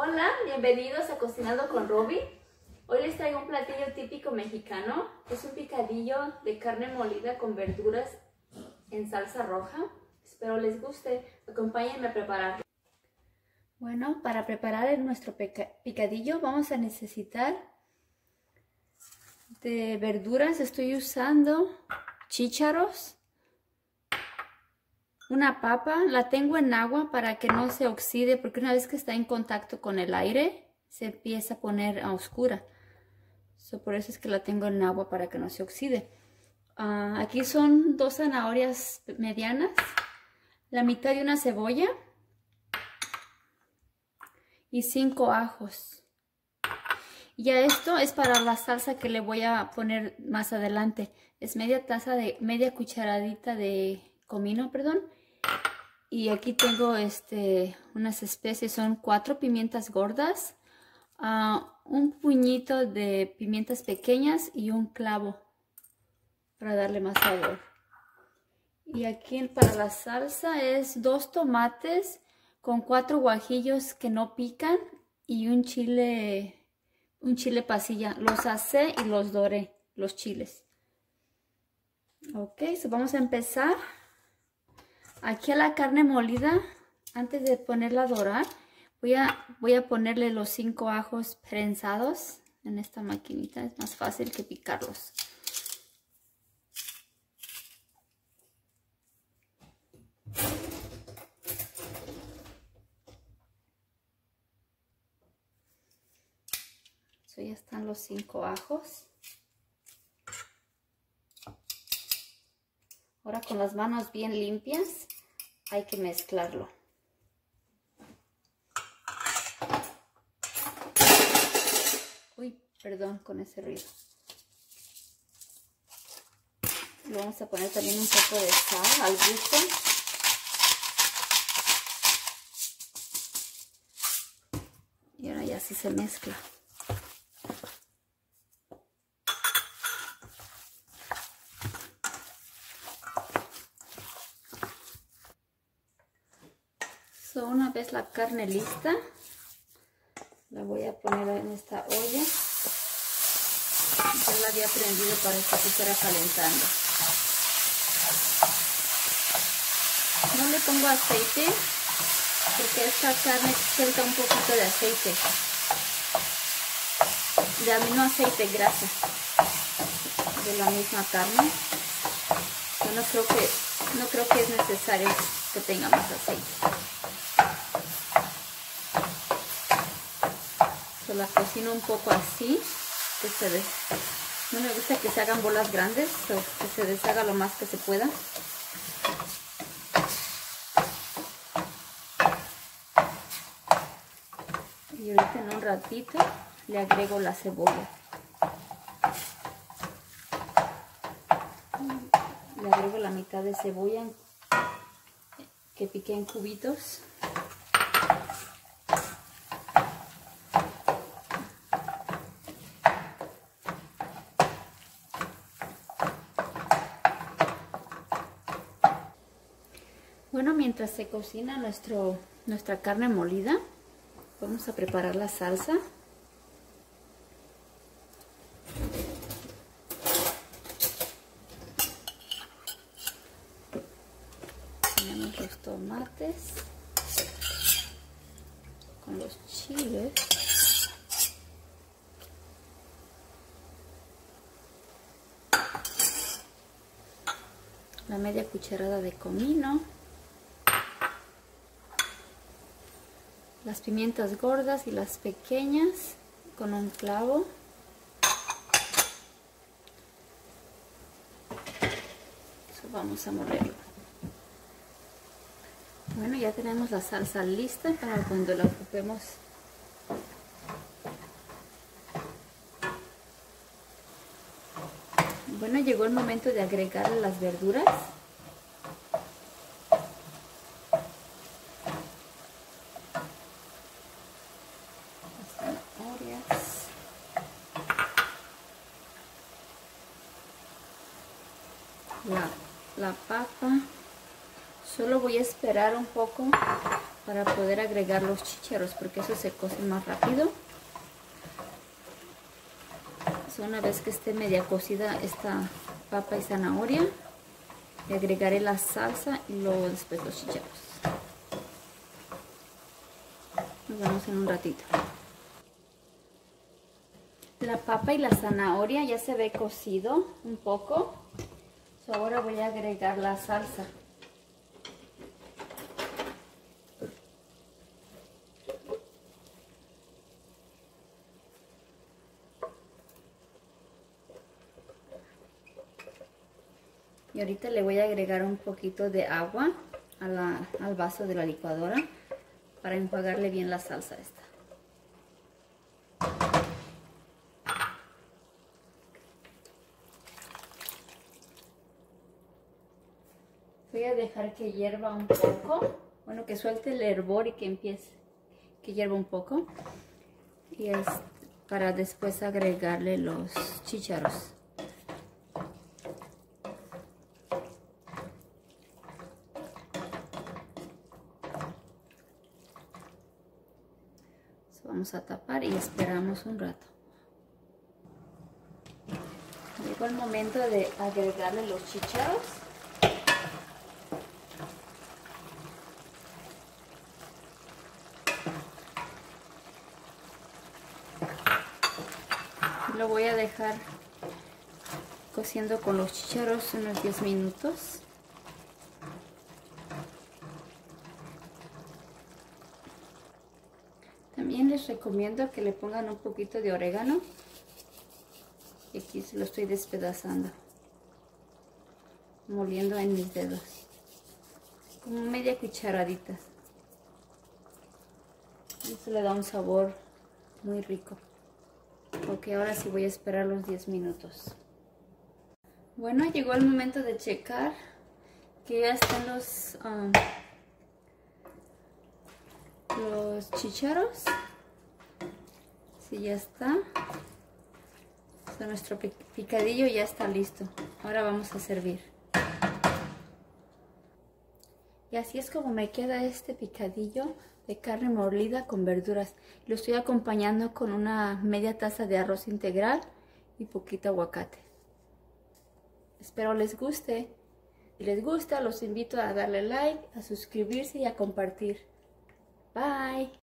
Hola, bienvenidos a Cocinando con Roby. Hoy les traigo un platillo típico mexicano. Es un picadillo de carne molida con verduras en salsa roja. Espero les guste. Acompáñenme a prepararlo. Bueno, para preparar nuestro picadillo vamos a necesitar de verduras. Estoy usando chícharos, una papa, la tengo en agua para que no se oxide, porque una vez que está en contacto con el aire se empieza a poner a oscura. Por eso es que la tengo en agua para que no se oxide. Aquí son 2 zanahorias medianas, la mitad de una cebolla y 5 ajos. Ya esto es para la salsa que le voy a poner más adelante. Es media cucharadita de comino, perdón. Y aquí tengo unas especies, son 4 pimientas gordas, un puñito de pimientas pequeñas y un clavo para darle más sabor. Y aquí para la salsa es 2 tomates con 4 guajillos que no pican y un chile pasilla. Los asé y los doré, los chiles. Ok, vamos a empezar. Aquí a la carne molida, antes de ponerla a dorar, voy a ponerle los 5 ajos prensados en esta maquinita. Es más fácil que picarlos. Ya están los 5 ajos. Ahora con las manos bien limpias hay que mezclarlo. Uy, perdón con ese ruido. Le vamos a poner también un poco de sal al gusto. Y ahora ya sí se mezcla. Una vez la carne lista, la voy a poner en esta olla. Ya la había prendido para que se fuera calentando. No le pongo aceite porque esta carne suelta un poquito de aceite. No aceite, grasa de la misma carne. Yo no creo que es necesario que tenga más aceite. La cocino un poco así, no me gusta que se hagan bolas grandes, que se deshaga lo más que se pueda. Y ahorita en un ratito le agrego la cebolla. Le agrego la mitad de cebolla que piqué en cubitos. Bueno, mientras se cocina nuestra carne molida, vamos a preparar la salsa. Tenemos los tomates con los chiles. La media cucharada de comino. Las pimientas gordas y las pequeñas con un clavo. Eso vamos a molerlo. Bueno, ya tenemos la salsa lista para cuando la ocupemos. Bueno, llegó el momento de agregarle las verduras. La papa. Solo voy a esperar un poco para poder agregar los chícharos, porque eso se cose más rápido. Una vez que esté media cocida esta papa y zanahoria, le agregaré la salsa y luego después los chícharos. Nos vemos en un ratito. La papa y la zanahoria ya se ve cocido un poco. Ahora voy a agregar la salsa. Y ahorita le voy a agregar un poquito de agua al vaso de la licuadora para enjuagarle bien la salsa esta. Voy a dejar que hierva un poco, bueno, que suelte el hervor y que empiece, que hierva un poco. Y es para después agregarle los chícharos. Vamos a tapar y esperamos un rato. Llegó el momento de agregarle los chícharos. Lo voy a dejar cociendo con los chícharos unos 10 minutos. También les recomiendo que le pongan un poquito de orégano. Y aquí se lo estoy despedazando, moliendo en mis dedos, como media cucharadita. Eso le da un sabor muy rico. Ok, ahora sí voy a esperar los 10 minutos. Bueno, llegó el momento de checar que ya están los chícharos. Sí, ya está. Nuestro picadillo ya está listo. Ahora vamos a servir. Y así es como me queda este picadillo de carne molida con verduras. Lo estoy acompañando con una media taza de arroz integral y poquito aguacate. Espero les guste. Si les gusta, los invito a darle like, a suscribirse y a compartir. Bye.